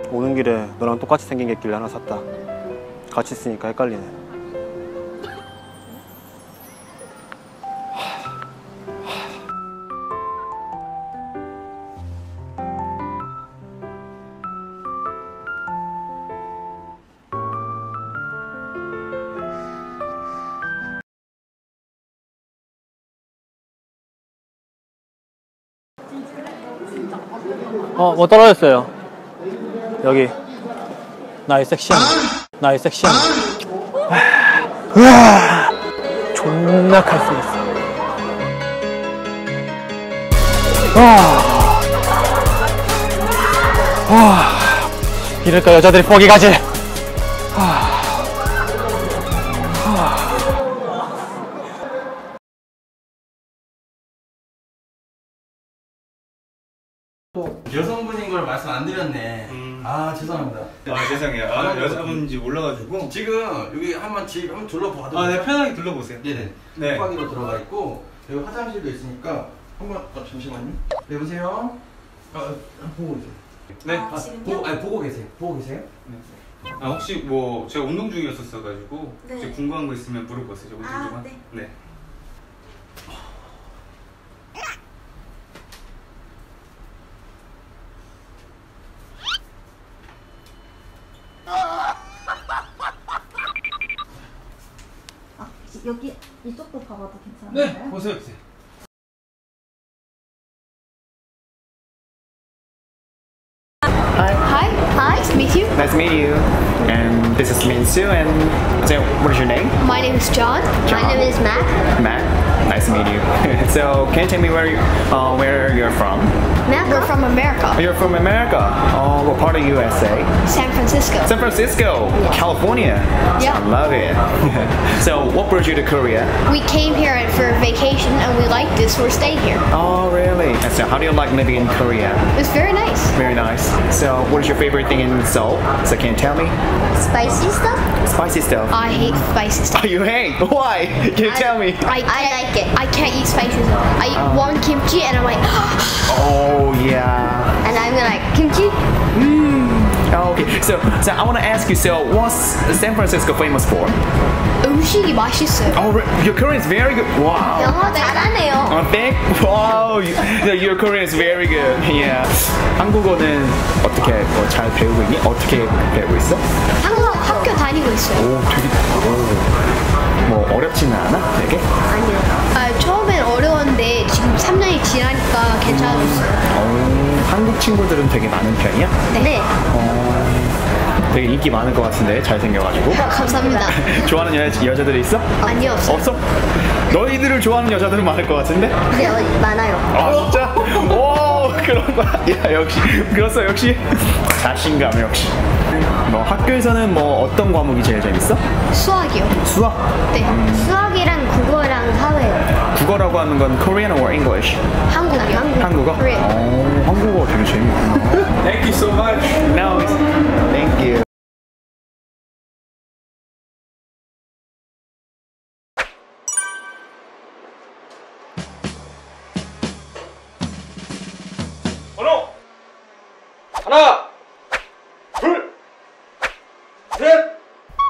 오는 길에 너랑 똑같이 생긴 게 있길래 하나 샀다. 같이 쓰니까 헷갈리네. 뭐 떨어졌어요. 여기. 나의 섹시함. 나의 섹시함. 으아! 존나 칼 수 있어. 이럴까 여자들이 뻑이 가지. 여성분인 걸 말씀 안 드렸네. 아 죄송합니다. 아 죄송해요. 여자분인지 몰라가지고 지금 여기 집 한번 둘러봐도. 네, 편하게 둘러보세요. 네네. 네. 숙박이로 들어가 있고 여기 화장실도 있으니까 한번 잠시만요. 네 여보세요. 보고 계세요. 네. 지금요? 보고 계세요. 보고 계세요? 네. 혹시 뭐 제가 운동 중이었었어가지고 네. 혹시 궁금한 거 있으면 물어보세요. 운동 중만. 네. 네. 여기 이쪽도 봐봐도 괜찮아요? 네. 보세요. 보세요. Hi, nice to meet you. Nice to meet you. And this is Minsu. And so, what is your name? My name is John. John. My name is Matt. Matt. Nice to meet you. So, can you tell me where you're from? Matt, we're from America. You're from America. What part of USA? San Francisco. San Francisco, California. Yeah. I love it. So, what brought you to Korea? We came here for vacation and we liked this, so we're staying here. Oh, really? And so, how do you like living in Korea? It was very nice. Very nice. So, what is your favorite thing in Seoul? So, can you tell me? Spicy stuff? Spicy stuff. I hate spicy stuff. Oh, you hate? Why? Can you tell me? I like it. I can't eat spicy stuff. I eat one kimchi and I'm like, Oh, yeah. and I'm like, kimchi? Okay, so I want to ask you, so what's San Francisco famous for? 음식이 맛있어요. Oh, your Korean is very good. Wow. 영어 잘하네요. Wow, your Korean is very good. Yeah. 한국어는 어떻게 잘 배우고 있니? 어떻게 배우고 있어? 한국 학교 다니고 있어요. 오, 되게 뭐 어렵지는 않아? 되게? 아니요. 처음엔 어려웠는데 지금 3년이 지나니까 괜찮아졌어요. 한국 친구들은 되게 많은 편이야? 네. 되게 인기 많을 것 같은데 잘생겨가지고. 감사합니다. 좋아하는 여자들이 있어? 아니요, 없어요. 없어? 너희들을 좋아하는 여자들은 많을 것 같은데? 네, 많아요. 아 진짜? 오 그런 거야? 야 역시 그렇어 역시 자신감 역시. 너 학교에서는 뭐 어떤 과목이 제일 재밌어? 수학이요. 수학? 네. 수학이랑 국어랑 사회요. 국어라고 하는 건 Korean or English? 한국이요. 한국어? Korean. 한국어 되게 재밌구나. Thank you so much. No, thank you. 번호 하나, 둘, 셋.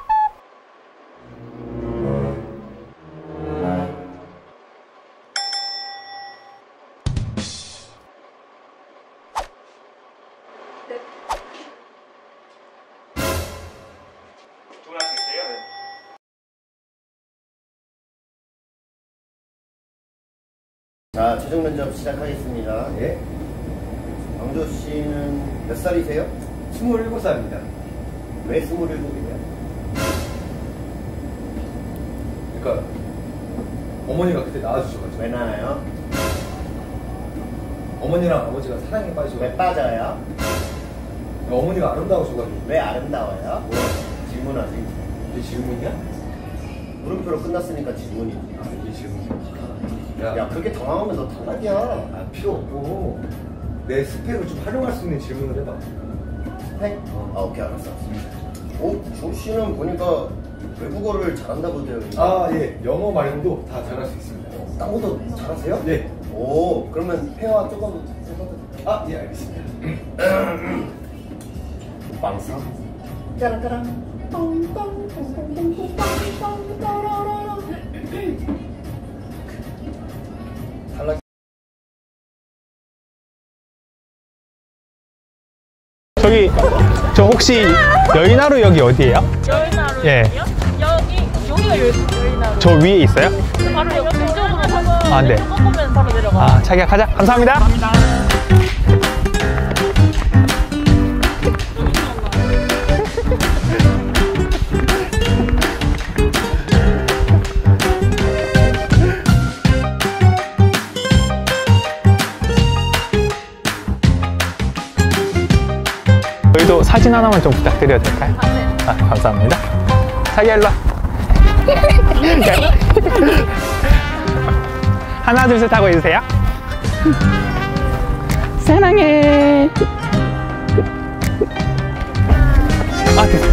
주문하시겠어요? 자, 최종 면접 시작하겠습니다. 예. 왕조 씨는 몇 살이세요? 27살입니다. 왜 27이에요? 그러니까 어머니가 그때 낳아주셔가지고 왜 나요? 어머니랑 아버지가 사랑에 왜 빠지셔가지고 빠져요? 어머니가 아름다우셔가지고. 왜 아름다워요? 뭐야? 질문하지. 이게 질문이야? 물음표로 끝났으니까 질문이지. 아 이게 질문이야. 야, 그렇게 당황하면 너 탈락이야. 아 필요 없고 내 스펙을 좀 활용할 수 있는 질문을 해봐. 스펙? 아, 오케이, 알았어. 조 씨는 보니까 외국어를 잘한다고 되어 있는데. 아 예, 영어 말고도 다 잘할 수 있습니다. 딴 것도 잘하세요? 네. 오, 그러면 회화 조금 해봐도 될까요? 아 예, 알겠습니다. 빵사? 짜라짜란. 저기 저 혹시 여의나루역이 어디예요? 여의나루 예. 여기가 여의나루. 저 위에 있어요? 바로 여기 이쪽으로 가서 아, 네. 꺾으면 바로 내려가. 아, 자기야 가자. 감사합니다. 저희도 사진 하나만 좀 부탁드려도 될까요? 아, 네. 아, 감사합니다. 자기야 일로 와. 하나 둘 셋 하고 있으세요. 사랑해. 아, 됐어.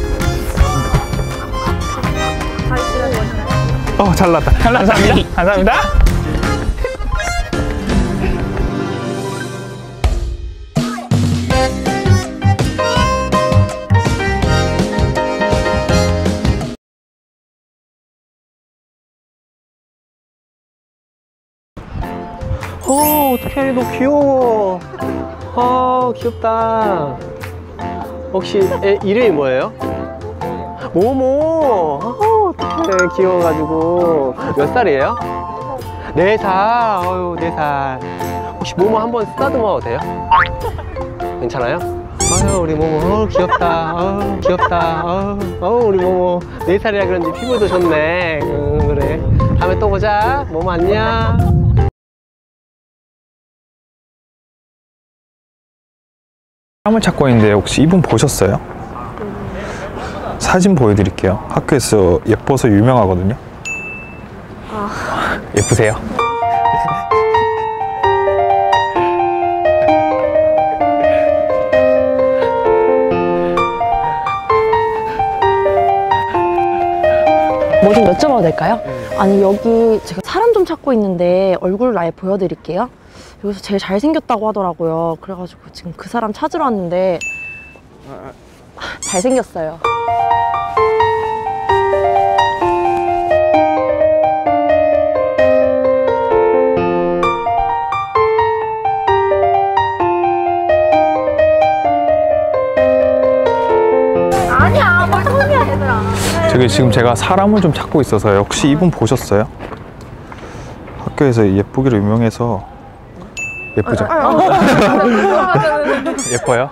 잘 나왔다. 감사합니다. 감사합니다. 어떡해, 너 귀여워. 귀엽다. 혹시 이름이 뭐예요? 모모. 어떡해, 귀여워가지고. 몇 살이에요? 4살. 어휴, 4살. 혹시 모모 한번 쓰다듬어도 돼요? 괜찮아요? 아유, 우리 모모. 귀엽다. 귀엽다. 우리 모모. 4살이라 그런지 피부도 좋네. 그래. 다음에 또 보자. 모모 안녕. 사람을 찾고 있는데 혹시 이분 보셨어요? 사진 보여드릴게요. 학교에서 예뻐서 유명하거든요. 예쁘세요? 뭐 좀 여쭤봐도 될까요? 아니 여기 제가 사람 좀 찾고 있는데 얼굴을 아예 보여드릴게요. 여기서 제일 잘생겼다고 하더라고요. 그래가지고 지금 그 사람 찾으러 왔는데 잘생겼어요. 아니야, 뭘 소리야, 얘들아. 저기 지금 제가 사람을 좀 찾고 있어서요. 혹시 이분 보셨어요? 학교에서 예쁘기로 유명해서. 예쁘죠? 예뻐요?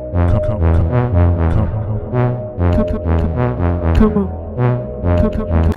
Come on.